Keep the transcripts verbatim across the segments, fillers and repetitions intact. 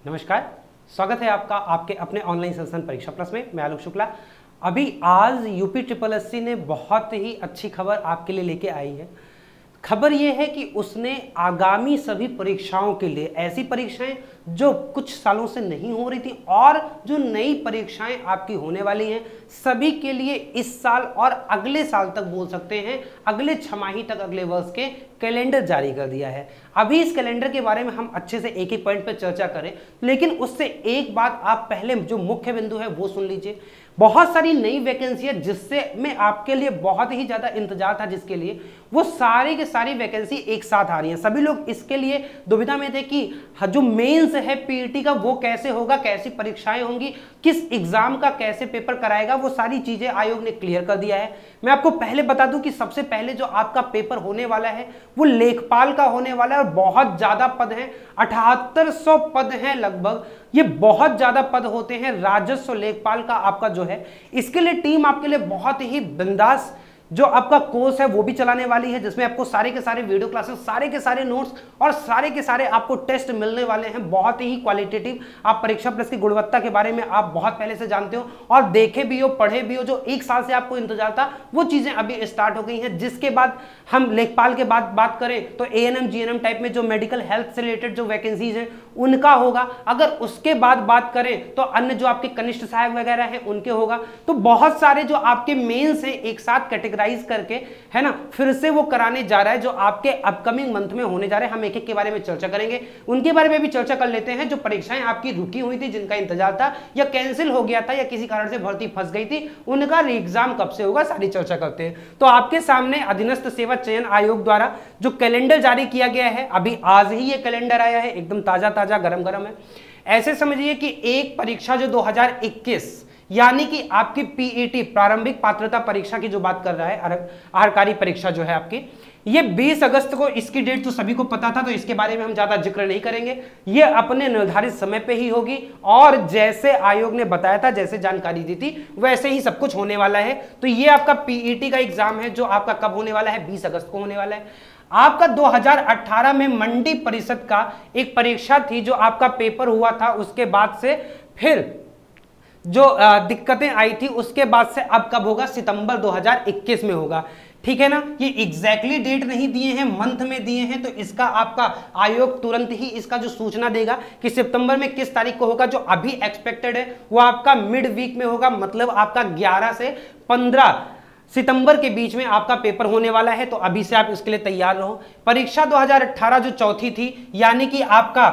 नमस्कार, स्वागत है आपका आपके अपने ऑनलाइन संस्थान परीक्षा प्लस में। मैं आलोक शुक्ला। अभी आज यूपी ट्रिपल एस सी ने बहुत ही अच्छी खबर आपके लिए लेके आई है। खबर यह है कि उसने आगामी सभी परीक्षाओं के लिए, ऐसी परीक्षाएं जो कुछ सालों से नहीं हो रही थी और जो नई परीक्षाएं आपकी होने वाली हैं, सभी के लिए इस साल और अगले साल तक बोल सकते हैं, अगले छमाही तक, अगले वर्ष के कैलेंडर जारी कर दिया है। अभी इस कैलेंडर के बारे में हम अच्छे से एक ही पॉइंट पर चर्चा करें, लेकिन उससे एक बात आप पहले जो मुख्य बिंदु है वो सुन लीजिए। बहुत सारी नई वैकेंसी है जिससे में आपके लिए बहुत ही ज्यादा इंतजार था, जिसके लिए वो सारी की सारी वैकेंसी एक साथ आ रही हैं। सभी लोग इसके लिए दुविधा में थे कि जो मेंस है पीईटी का वो कैसे होगा, कैसी परीक्षाएं होंगी, किस एग्जाम का कैसे पेपर कराएगा, वो सारी चीजें आयोग ने क्लियर कर दिया है। मैं आपको पहले बता दूं कि सबसे पहले जो आपका पेपर होने वाला है वो लेखपाल का होने वाला है और बहुत ज्यादा पद हैं, अठहत्तर सौ पद हैं लगभग। ये बहुत ज्यादा पद होते हैं। राजस्व लेखपाल का आपका जो है, इसके लिए टीम आपके लिए बहुत ही बिंदास जो आपका कोर्स है वो भी चलाने वाली है, जिसमें आपको सारे के सारे वीडियो क्लासेस, सारे के सारे नोट्स और सारे के सारे आपको टेस्ट मिलने वाले हैं, बहुत ही क्वालिटेटिव। आप परीक्षा प्लस की गुणवत्ता के बारे में आप बहुत पहले से जानते हो और देखे भी हो, पढ़े भी हो। जो एक साल से आपको इंतजार था वो चीजें अभी स्टार्ट हो गई हैं। जिसके बाद हम लेखपाल के बाद बात करें तो A N M G N M type में जो मेडिकल हेल्थ से रिलेटेड जो वैकेंसीज हैं उनका होगा। अगर उसके बाद बात करें तो अन्य जो आपके कनिष्ठ सहायक वगैरह हैं उनके होगा। तो बहुत सारे जो आपके मेंस हैं एक साथ कैटेगराइज करके, है ना, फिर से वो कराने जा रहा है, जो आपके अपकमिंग मंथ में होने जा रहे हैं। हम एक एक के बारे में चर्चा करेंगे, उनके बारे में भी चर्चा कर लेते हैं। जो परीक्षाएं आपकी रुकी हुई थी, जिनका इंतजार था या कैंसिल हो गया था या किसी कारण से भर्ती फंस गई थी, उनका एग्जाम कब से होगा, सारी चर्चा करते हैं। तो आपके सामने अधीनस्थ सेवा चयन आयोग द्वारा जो कैलेंडर जारी किया गया है, अभी आज ही ये कैलेंडर आया है, एकदम ताजा ताजा गरम गरम है। ऐसे समझिए कि एक परीक्षा जो दो हज़ार इक्कीस यानी कि आपकी पीईटी प्रारंभिक पात्रता परीक्षा की जो बात कर रहा है, आहारकारी परीक्षा जो है आपकी, ये बीस अगस्त को, इसकी डेट तो सभी को पता था, तो इसके बारे में हम ज्यादा जिक्र नहीं करेंगे। ये अपने निर्धारित समय पे ही होगी और जैसे आयोग ने बताया था, जैसे जानकारी दी थी, वैसे ही सब कुछ होने वाला है। तो ये आपका पीईटी का एग्जाम है जो आपका कब होने वाला है, बीस अगस्त को होने वाला है। आपका दो हज़ार अठारह में मंडी परिषद का एक परीक्षा थी जो आपका पेपर हुआ था, उसके बाद से फिर जो दिक्कतें आई थी उसके बाद से अब कब होगा, सितंबर दो हज़ार इक्कीस में होगा। ठीक है ना, ये एग्जैक्टली डेट नहीं दिए हैं, मंथ में दिए हैं, तो इसका आपका आयोग तुरंत ही इसका जो सूचना देगा कि सितंबर में किस तारीख को होगा। जो अभी एक्सपेक्टेड है वो आपका मिड वीक में होगा, मतलब आपका ग्यारह से पंद्रह सितंबर के बीच में आपका पेपर होने वाला है। तो अभी से आप इसके लिए तैयार रहो। परीक्षा दो हज़ार अठारह जो चौथी थी, यानी कि आपका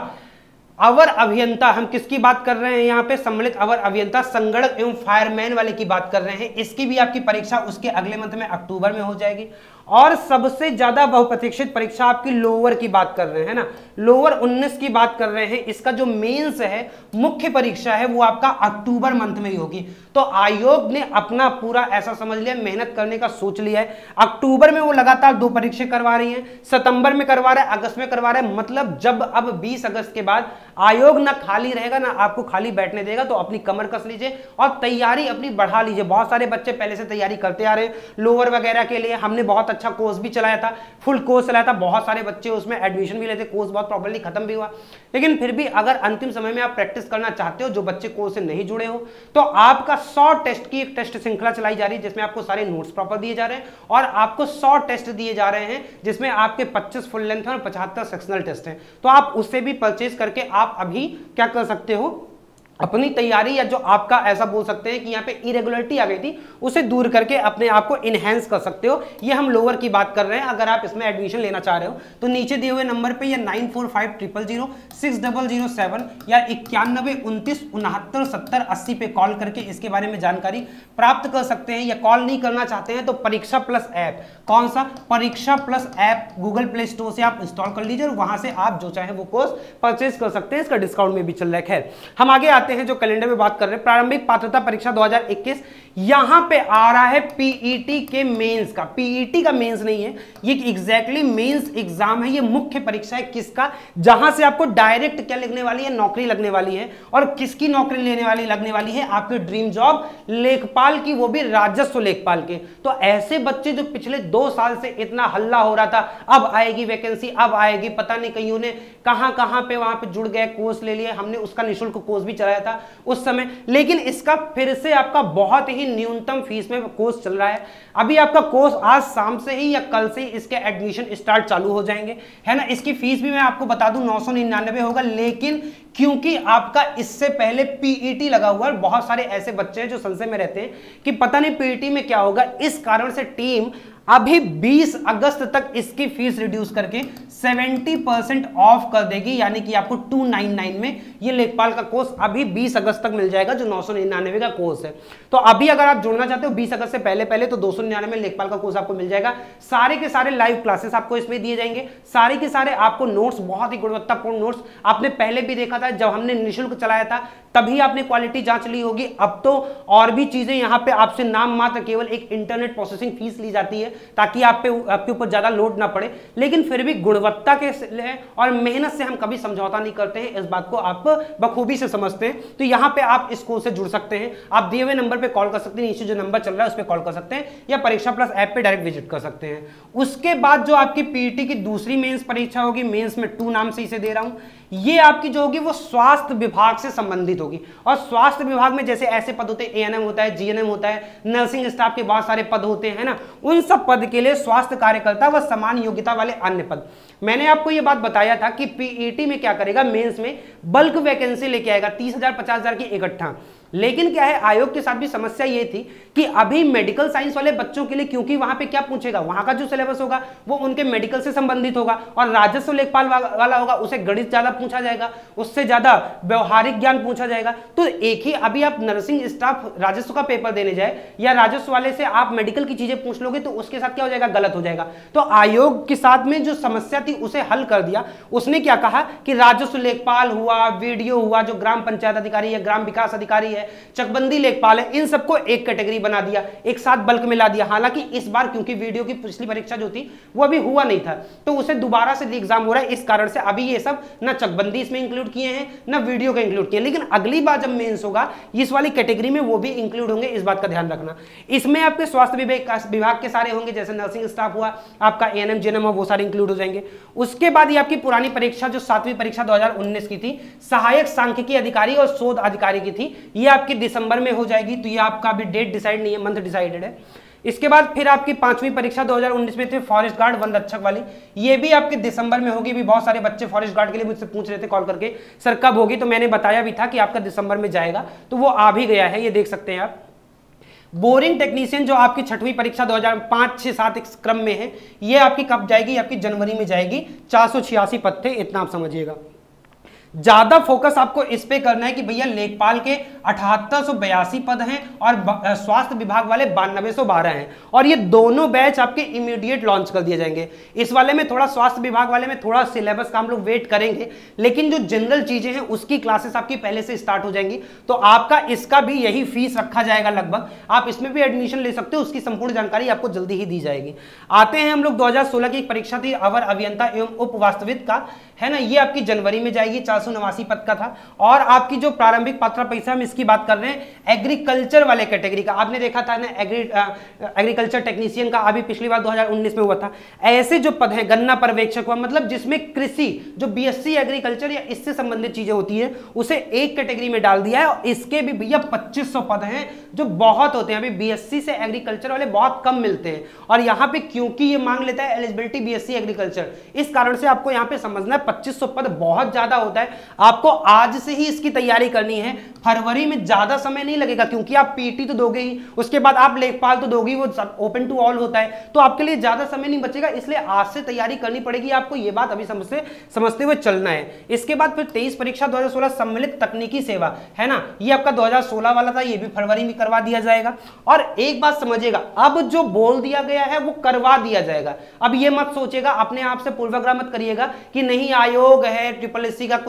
अवर अभियंता, हम किसकी बात कर रहे हैं यहाँ पे, सम्मिलित अवर अभियंता संगणक एवं फायरमैन वाले की बात कर रहे हैं। इसकी भी आपकी परीक्षा उसके अगले मंथ में अक्टूबर में हो जाएगी। और सबसे ज्यादा बहुप्रतीक्षित परीक्षा आपकी लोअर की बात कर रहे हैं ना, लोअर उन्नीस की बात कर रहे हैं। इसका जो मेंस है, मुख्य परीक्षा है, वो आपका अक्टूबर मंथ में ही होगी। तो आयोग ने अपना पूरा ऐसा समझ लिया, मेहनत करने का सोच लिया है। अक्टूबर में वो लगातार दो परीक्षा करवा रही हैं, सितंबर में करवा रहा है, अगस्त में करवा रहा है। मतलब जब अब बीस अगस्त के बाद आयोग ना खाली रहेगा ना आपको खाली बैठने देगा, तो अपनी कमर कस लीजिए और तैयारी अपनी बढ़ा लीजिए। बहुत सारे बच्चे पहले से तैयारी करते आ रहे हैं लोअर वगैरह के लिए। हमने बहुत अच्छा कोर्स भी चलाया था, फुल कोर्स चलाया था, बहुत सारे बच्चे उसमें एडमिशन भी लेते, कोर्स बहुत प्रॉपर्ली खत्म भी हुआ। लेकिन फिर भी अगर अंतिम समय में आप प्रैक्टिस करना चाहते हो, जो बच्चे कोर्स से नहीं जुड़े हो, तो आपका सौ टेस्ट की एक टेस्ट श्रृंखला चलाई जा रही है, जिसमें आपको सारे नोट्स प्रॉपर दिए जा रहे हैं और आपको सौ टेस्ट दिए जा रहे हैं, जिसमें आपके पच्चीस फुल लेंथ और पचहत्तर सेक्शनल टेस्ट हैं। तो आप उससे भी परचेज करके आप अभी क्या कर सकते हो, अपनी तैयारी, या जो आपका ऐसा बोल सकते हैं कि यहाँ पे इरेगुलरिटी आ गई थी, उसे दूर करके अपने आप को इनहेंस कर सकते हो। ये हम लोअर की बात कर रहे हैं। अगर आप इसमें एडमिशन लेना चाह रहे हो तो नीचे दिए हुए नंबर पे या nine four five triple zero six double zero seven या इक्यानवे उनतीस उनहत्तर सत्तर अस्सी पे कॉल करके इसके बारे में जानकारी प्राप्त कर सकते हैं। या कॉल नहीं करना चाहते हैं तो परीक्षा प्लस ऐप, कौन सा, Pariksha plus app Google play store से आप इंस्टॉल कर लीजिए और वहां से आप जो चाहे वो कोर्स परचेज कर सकते हैं। इसका डिस्काउंट में भी चल रहा है। खैर, हम आगे आते आते हैं जो कैलेंडर में बात कर रहे हैं, प्रारंभिक पात्रता परीक्षा दो हज़ार इक्कीस, यहां पे आ रहा है पीईटी के मेंस का। पीईटी का मेंस नहीं है, ये एग्जैक्टली मेंस एग्जाम है, ये मुख्य परीक्षा है किसका, जहां से आपको डायरेक्ट क्या लगने वाली है, नौकरी लगने वाली है। और किसकी नौकरी लेने वाली लगने वाली है, आपकी ड्रीम जॉब लेखपाल की, वो भी राजस्व लेखपाल के। तो ऐसे बच्चे जो पिछले दो साल से इतना हल्ला हो रहा था, अब आएगी वैकेंसी, अब आएगी, पता नहीं कईयों ने कहां कहां पे वहां पे जुड़ गए, कोर्स ले लिए, हमने उसका निःशुल्क कोर्स भी चलाया था उस समय, लेकिन इसका फिर से आपका बहुत ही न्यूनतम फीस में कोर्स चल रहा है। अभी आपका कोर्स आज शाम से ही या कल से ही इसके एडमिशन स्टार्ट चालू हो जाएंगे, है ना। इसकी फीस भी मैं आपको बता दूं नौ सौ निन्यानवे होगा, लेकिन क्योंकि आपका इससे पहले पीईटी लगा हुआ है, बहुत सारे ऐसे बच्चे हैं जो संशय में रहते हैं कि पता नहीं पीईटी में क्या होगा, इस कारण से टीम अभी बीस अगस्त तक इसकी फीस रिड्यूस करके सत्तर परसेंट ऑफ कर देगी, यानी कि आपको दो सौ निन्यानवे में ये लेखपाल का कोर्स अभी बीस अगस्त तक मिल जाएगा, जो नौ सौ निन्यानवे का कोर्स है। तो अभी अगर आप जुड़ना चाहते हो बीस अगस्त से पहले पहले तो दो सौ निन्यानवे में लेखपाल का कोर्स आपको मिल जाएगा। सारे के सारे लाइव क्लासेस आपको इसमें दिए जाएंगे, सारे के सारे आपको नोट्स, बहुत ही गुणवत्तापूर्ण नोट्स, आपने पहले भी देखा था जब हमने निःशुल्क चलाया था, तभी आपने क्वालिटी जांच ली होगी। अब तो और भी चीजें यहाँ पे आपसे नाम मात्र केवल एक इंटरनेट प्रोसेसिंग फीस ली जाती है, ताकि आप पे आपके ऊपर ज्यादा लोड ना पड़े, लेकिन फिर भी गुणवत्ता के और मेहनत से हम कभी समझौता नहीं करते हैं, इस बात को आप बखूबी से समझते हैं। तो यहाँ पे आप इस कोर्स से जुड़ सकते हैं, आप दिए हुए नंबर पे कॉल कर सकते हैं, नीचे जो नंबर चल रहा है उस पर कॉल कर सकते हैं, या परीक्षा प्लस ऐप पे डायरेक्ट विजिट कर सकते हैं। उसके बाद जो आपकी पीईटी की दूसरी मेंस परीक्षा होगी, मेंस में टू नाम से इसे दे रहा हूं, ये आपकी जो होगी वो स्वास्थ्य विभाग से संबंधित होगी। और स्वास्थ्य विभाग में जैसे ऐसे पद होते हैं, एएनएम होता है, जीएनएम होता है, नर्सिंग स्टाफ के बहुत सारे पद होते हैं ना, उन सब पद के लिए स्वास्थ्य कार्यकर्ता व समान योग्यता वाले अन्य पद। मैंने आपको ये बात बताया था कि पीईटी में क्या करेगा, मेंस में बल्क वैकेंसी लेके आएगा, तीस हजार पचास हजार की इकट्ठा। लेकिन क्या है, आयोग के साथ भी समस्या ये थी कि अभी मेडिकल साइंस वाले बच्चों के लिए, क्योंकि वहां पे क्या पूछेगा, वहां का जो सिलेबस होगा वो उनके मेडिकल से संबंधित होगा, और राजस्व लेखपाल वाला होगा, उसे गणित ज्यादा पूछा जाएगा, उससे ज्यादा व्यवहारिक ज्ञान पूछा जाएगा। तो एक ही, अभी आप नर्सिंग स्टाफ राजस्व का पेपर देने जाए या राजस्व वाले से आप मेडिकल की चीजें पूछ लोगे तो उसके साथ क्या हो जाएगा, गलत हो जाएगा। तो आयोग के साथ में जो समस्या थी उसे हल कर दिया। उसने क्या कहा कि राजस्व लेखपाल हुआ, वीडियो हुआ, जो ग्राम पंचायत अधिकारी है, ग्राम विकास अधिकारी है, चकबंदी लेखपाल है, इन सबको एक कैटेगरी बना दिया, एक साथ बल्क में ला दिया। हालांकि इस बार क्योंकि वीडियो की पिछली परीक्षा जो थी वो अभी हुआ नहीं था, तो उसे दोबारा से एग्जाम हो रहा है, इस कारण से अभी ये सब ना चकबंदी इसमें इंक्लूड किए हैं ना वीडियो का इंक्लूड किए, लेकिन अगली बार जब मेंस होगा इस वाली कैटेगरी में वो भी इंक्लूड होंगे, इस बात का ध्यान रखना। इसमें आपके स्वास्थ्य विभाग के सारे होंगे, जैसे नर्सिंग स्टाफ हुआ, आपका एएनएम जीएनएम हुआ, वो सारे इंक्लूड हो जाएंगे। उसके बाद ये आपकी पुरानी परीक्षा जो सातवीं परीक्षा दो हजार उन्नीस की थी, सहायक सांख्यिकी अधिकारी और शोध अधिकारी की थी, ये आपकी दिसंबर में हो जाएगी। तो ये आपका अभी डेट डिसाइड नहीं है, मंथ डिसाइडेड है। इसके बाद फिर आपकी पांचवी परीक्षा दो हजार उन्नीस में थे फॉरेस्ट गार्ड वन रक्षक वाली, ये भी आपके दिसंबर में होगी। भी बहुत सारे बच्चे फॉरेस्ट गार्ड के लिए मुझसे पूछ रहे थे कॉल करके, सर कब होगी, तो मैंने बताया भी था कि आपका दिसंबर में जाएगा, तो वो आ भी गया है, ये देख सकते हैं आप। बोरिंग टेक्नीशियन जो आपकी छठवीं परीक्षा दो हजार पाँच छह सात इस क्रम में है, ये आपकी कब जाएगी, आपकी जनवरी में जाएगी। चार सौ छियासी पद थे, इतना आप समझिएगा। ज्यादा फोकस आपको इस पे करना है कि भैया लेखपाल के अठहत्तर सौ बयासी पद हैं और स्वास्थ्य विभाग वाले बानवे सौ बारह हैं, और ये दोनों बैच आपके इमीडिएट लॉन्च कर दिए जाएंगे। इस वाले में थोड़ा स्वास्थ्य विभाग वाले में थोड़ा सिलेबस का हम लोग वेट करेंगे, लेकिन जो जनरल चीजें हैं उसकी क्लासेस आपकी पहले से स्टार्ट हो जाएंगी। तो आपका इसका भी यही फीस रखा जाएगा लगभग, आप इसमें भी एडमिशन ले सकते हो, उसकी संपूर्ण जानकारी आपको जल्दी ही दी जाएगी। आते हैं हम लोग दो हजार सोलह की एक परीक्षा थी अवर अभियंता एवं उप वास्तविक का, है ना, ये आपकी जनवरी में जाएगी, चार सौ नवासी पद का था। और आपकी जो प्रारंभिक पात्रता परीक्षा हम इसकी बात कर रहे हैं एग्रीकल्चर वाले कैटेगरी का, आपने देखा था ना एग्री एग्रीकल्चर टेक्नीशियन का, अभी पिछली बार दो हजार उन्नीस में हुआ था। ऐसे जो पद हैं, गन्ना पर्यवेक्षक हुआ, मतलब जिसमें कृषि जो बीएससी एग्रीकल्चर या इससे संबंधित चीजें होती है उसे एक कैटेगरी में डाल दिया है। और इसके भी भैया पच्चीस सौ पद हैं, जो बहुत होते हैं। अभी बीएससी से एग्रीकल्चर वाले बहुत कम मिलते हैं, और यहाँ पे क्योंकि ये मांग लेता है एलिजिबिलिटी बीएससी एग्रीकल्चर, इस कारण से आपको यहाँ पे समझना है पच्चीस सौ पद बहुत ज्यादा होता है। आपको आज से ही इसकी तैयारी करनी है, फरवरी में ज्यादा समय नहीं लगेगा, क्योंकि आप पीटी तो दोगे ही, उसके बाद आप लेखपाल तो दोगे, वो ओपन टू ऑल होता है, तो आपके लिए ज्यादा समय नहीं बचेगा, इसलिए आज से तैयारी करनी पड़ेगी आपको। ये बात अभी समझते समझते हुए चलना है। इसके बाद फिर तेईस परीक्षा दो हजार सोलह सम्मिलित तकनीकी सेवा, है ना, ये आपका दो हजार सोलह वाला था, ये भी फरवरी में करवा दिया जाएगा। और एक बात समझिएगा, अब जो बोल दिया गया है वो करवा दिया जाएगा। अब ये मत सोचेगा, अपने आप से पूर्वाग्रह मत करिएगा कि नहीं आयोग है, ट्रिपल एससी का कुछ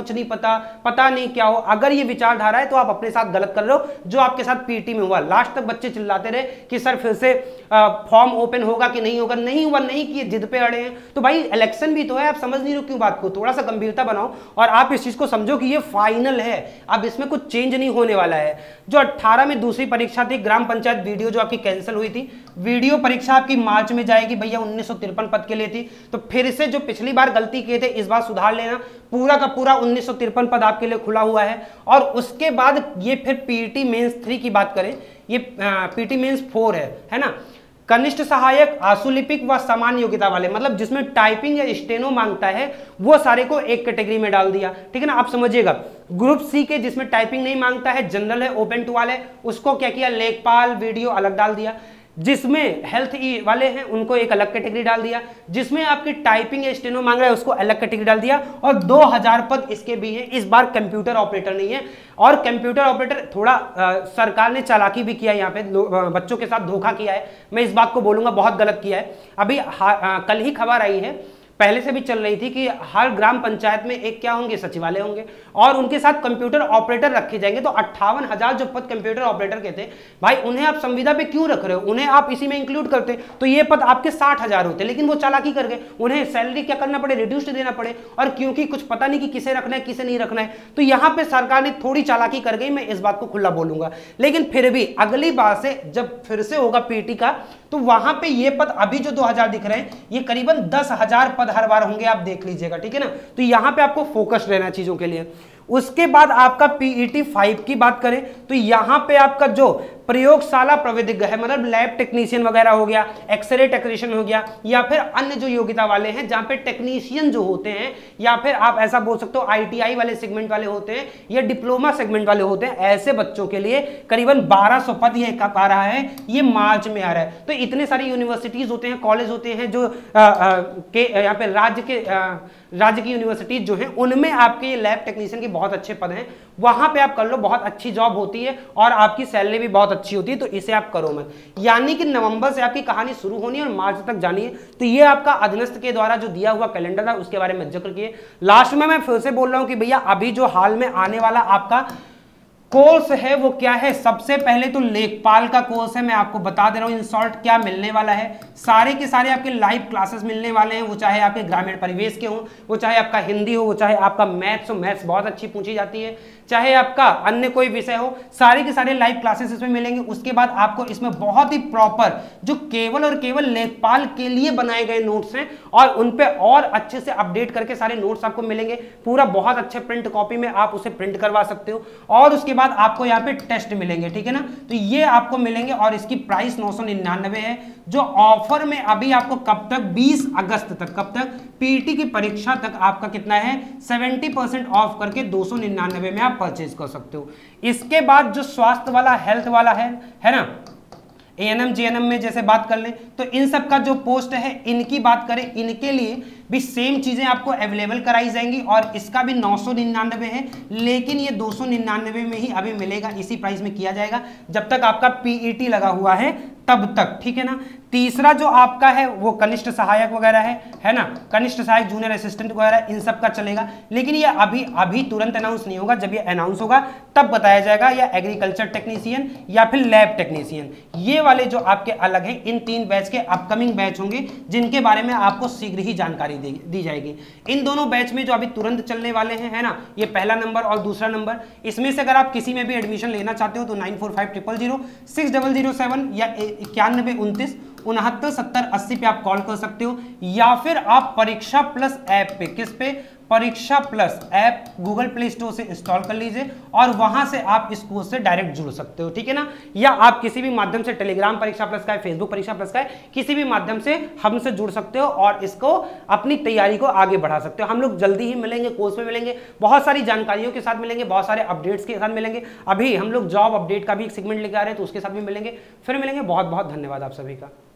कुछ नहीं पता, पता नहीं क्या हो, अगर ये विचारधारा है तो आप अपने साथ गलत कर रहे हो, जो आपके साथ पीटी में हुआ। लास्ट तक बच्चे चिल्लाते रहे कि सर फिर से फॉर्म ओपन होगा कि नहीं होगा, नहीं हुआ, नहीं किए, जिद पे अड़े हैं। तो भाई इलेक्शन भी तो है, आप समझ नहीं रहे क्यों बात को, थोड़ा सा गंभीरता बनाओ और आप इस चीज को समझो कि ये फाइनल है, अब इसमें कुछ चेंज नहीं होने वाला है। जो अट्ठारह में दूसरी परीक्षा थी ग्राम पंचायत वीडियो, जो आपकी कैंसिल हुई थी, वीडियो परीक्षा आपकी मार्च में जाएगी भैया, उन्नीस सौ तिरपन पद के लिए थी। तो फिर से जो पिछली बार गलती किए थे इस बार सुधार लेना, पूरा का पूरा उन्नीस सौ तिरपन पद आपके लिए खुला हुआ है। और उसके बाद ये फिर पीटी मेंस थ्री की बात करें, ये पीटी मेंस फोर है है ना, कनिष्ठ सहायक, आशुलिपिक व समान योग्यता वाले, मतलब जिसमें टाइपिंग या स्टेनो मांगता है वो सारे को एक कैटेगरी में डाल दिया, ठीक है ना। आप समझिएगा, ग्रुप सी के जिसमें टाइपिंग नहीं मांगता है, जनरल है, ओपन टू वाले, उसको क्या किया, लेखपाल वीडियो अलग डाल दिया। जिसमें हेल्थ ई वाले हैं उनको एक अलग कैटेगरी डाल दिया, जिसमें आपकी टाइपिंग या स्टेनो मांग रहा है उसको अलग कैटेगरी डाल दिया। और दो हज़ार पद इसके भी हैं, इस बार कंप्यूटर ऑपरेटर नहीं है। और कंप्यूटर ऑपरेटर थोड़ा आ, सरकार ने चालाकी भी किया है, यहाँ पे बच्चों के साथ धोखा किया है, मैं इस बात को बोलूंगा बहुत गलत किया है। अभी हा, आ, कल ही खबर आई है, पहले से भी चल रही थी कि हर ग्राम पंचायत में एक क्या होंगे, सचिवालय होंगे और उनके साथ कंप्यूटर ऑपरेटर रखे जाएंगे। तो अट्ठावन हजार जो पद कंप्यूटर ऑपरेटर के थे भाई, उन्हें आप संविदा पे क्यों रख रहे हो, उन्हें आप इसी में इंक्लूड करते तो ये पद आपके साठ हजार होते, लेकिन वो चालाकी कर गए, उन्हें सैलरी क्या करना पड़े, रिड्यूस्ड देना पड़े। और क्योंकि कुछ पता नहीं कि किसे रखना है किसे नहीं रखना है, तो यहाँ पे सरकार ने थोड़ी चालाकी कर गई, मैं इस बात को खुला बोलूंगा। लेकिन फिर भी अगली बार से जब फिर से होगा पीटी का, तो वहां पे ये पद अभी जो दो हजार दिख रहे हैं, ये करीबन दस हजार पद हर बार होंगे, आप देख लीजिएगा, ठीक है ना। तो यहां पे आपको फोकस रहना चीजों के लिए। उसके बाद आपका पीईटी फाइव की बात करें तो यहां पे आपका जो प्रयोगशाला प्रविधिज्ञ है, मतलब लैब टेक्नीशियन वगैरह हो गया, एक्सरे टेक्नीशियन हो गया, या फिर अन्य जो योग्यता वाले हैं जहां पे टेक्नीशियन जो होते हैं, या फिर आप ऐसा बोल सकते हो आईटीआई वाले सेगमेंट वाले होते हैं या डिप्लोमा सेगमेंट वाले होते हैं, ऐसे बच्चों के लिए करीबन बारह सौ पद ये कब आ रहा है, ये मार्च में आ रहा है। तो इतने सारी यूनिवर्सिटीज होते हैं, कॉलेज होते हैं जो आ, आ, के यहाँ पे राज्य के आ, राज्य की यूनिवर्सिटीज जो हैं उनमें आपके ये लैब टेक्नीशियन के बहुत अच्छे पद हैं, वहां पे आप कर लो, बहुत अच्छी जॉब होती है और आपकी सैलरी भी बहुत अच्छी होती है। तो इसे आप करो मत, यानी कि नवंबर से आपकी कहानी शुरू होनी है और मार्च तक जानी है। तो ये आपका अधीनस्थ के द्वारा जो दिया हुआ कैलेंडर था उसके बारे में जिक्र किए। लास्ट में मैं फिर से बोल रहा हूं कि भैया अभी जो हाल में आने वाला आपका कोर्स है वो क्या है, सबसे पहले तो लेखपाल का कोर्स है, मैं आपको बता दे रहा हूं इन शॉर्ट क्या मिलने वाला है। सारे के सारे आपके लाइव क्लासेस मिलने वाले हैं, वो चाहे आपके ग्रामीण परिवेश के हों, वो चाहे आपका हिंदी हो, वो चाहे आपका मैथ्स हो, मैथ्स बहुत अच्छी पूछी जाती है, चाहे आपका अन्य कोई विषय हो, सारे के सारे लाइव क्लासेस इसमें मिलेंगे। उसके बाद आपको इसमें बहुत ही प्रॉपर जो केवल और केवल लेखपाल के लिए बनाए गए नोट्स हैं और उन पे और अच्छे से अपडेट करके सारे नोट्स आपको मिलेंगे, पूरा बहुत अच्छे प्रिंट कॉपी में आप उसे प्रिंट करवा सकते हो। और उसके बाद आपको यहाँ पे टेस्ट मिलेंगे, ठीक है ना। तो ये आपको मिलेंगे और इसकी प्राइस नौ सौ निन्यानवे है, जो ऑफर में अभी आपको कब तक, बीस अगस्त तक, कब तक, पीटी की परीक्षा तक आपका कितना है, सत्तर परसेंट ऑफ करके दो सौ निन्यानवे में आप परचेज कर सकते हो। इसके बाद जो स्वास्थ्य वाला, हेल्थ वाला है है ना, एएनएम जीएनएम में जैसे बात कर लें तो इन सब का जो पोस्ट है इनकी बात करें, इनके लिए भी सेम चीजें आपको अवेलेबल कराई जाएंगी और इसका भी नौ सौ निन्यानवे है, लेकिन ये दो सौ निन्यानवे में ही अभी मिलेगा, इसी प्राइस में किया जाएगा जब तक आपका पीईटी लगा हुआ है तब तक, ठीक है ना। तीसरा जो आपका है वो कनिष्ठ सहायक वगैरह है है ना, कनिष्ठ सहायक, जूनियर असिस्टेंट वगैरह इन सब का चलेगा, लेकिन ये अभी अभी तुरंत अनाउंस नहीं होगा, जब ये अनाउंस होगा तब बताया जाएगा, या एग्रीकल्चर टेक्नीशियन या फिर लैब टेक्नीशियन, ये वाले जो आपके अलग हैं। इन तीन बैच के अपकमिंग बैच होंगे जिनके बारे में आपको शीघ्र ही जानकारी दी जाएगी। इन दोनों बैच में जो अभी तुरंत चलने वाले हैं है ना, ये पहला नंबर और दूसरा नंबर, इसमें से अगर आप किसी में भी एडमिशन लेना चाहते हो तो nine four five triple zero six double zero seven या इक्यानवे उनतीस उनहत्तर सत्तर अस्सी पे आप कॉल कर सकते हो, या फिर आप परीक्षा प्लस ऐप पे, किस पे, Pariksha plus app Google play store से इंस्टॉल कर लीजिए और वहां से आप इस कोर्स से डायरेक्ट जुड़ सकते हो, ठीक है ना। या आप किसी भी माध्यम से, टेलीग्राम परीक्षा प्लस का है, फेसबुक परीक्षा प्लस का है, किसी भी माध्यम से हमसे जुड़ सकते हो और इसको अपनी तैयारी को आगे बढ़ा सकते हो। हम लोग जल्दी ही मिलेंगे, कोर्स में मिलेंगे, बहुत सारी जानकारियों के साथ मिलेंगे, बहुत सारे अपडेट्स के साथ मिलेंगे। अभी हम लोग जॉब अपडेट का भी एक सेगमेंट लेकर आ रहे हैं तो उसके साथ भी मिलेंगे। फिर मिलेंगे, बहुत बहुत धन्यवाद आप सभी का।